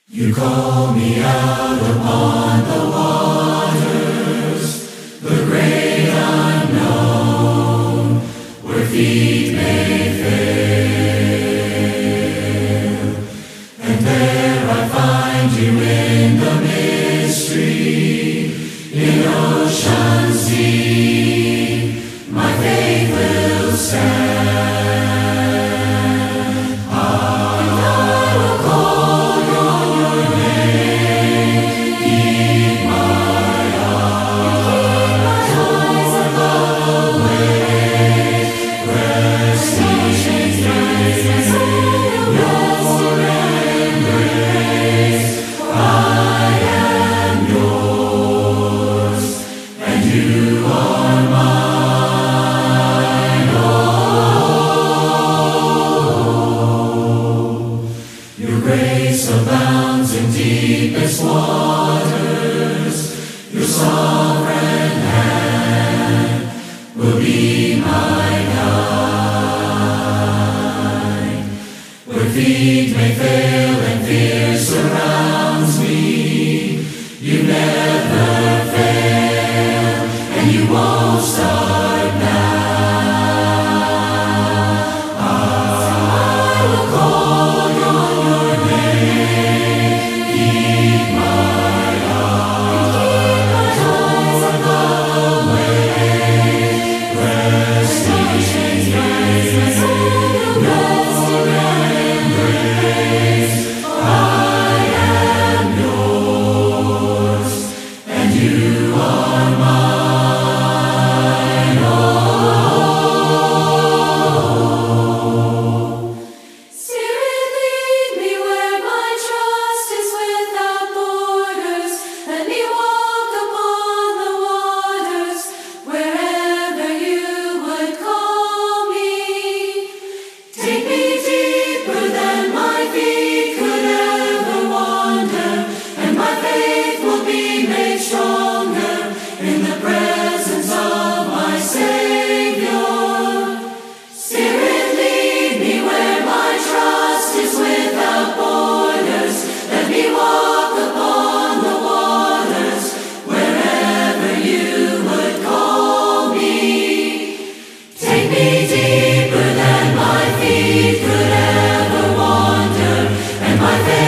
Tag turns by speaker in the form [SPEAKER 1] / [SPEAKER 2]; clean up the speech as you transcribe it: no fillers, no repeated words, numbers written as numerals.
[SPEAKER 1] You call me out upon the waters, the great unknown, where feet may fail. And there I find you in the mystery, in ocean's deep, my faith will stand. Grace abounds in deepest waters. Your sovereign hand will be my guide. Where feet may fail and fear surrounds me, you never fail, and you won't start now. I will call your name, keep my eyes on the way, resting in your embrace. I am yours, and you are mine. Oh,
[SPEAKER 2] Spirit, lead me where my trust is without borders. Let me walk upon the waters, wherever you would call me. Take me deeper than my feet could ever wander, and my faith will be made stronger in the presence of my Savior. Spirit, lead me where my trust is without borders. Let me walk upon the waters, wherever you would call me. Take me deeper than my feet could ever wander, and my faith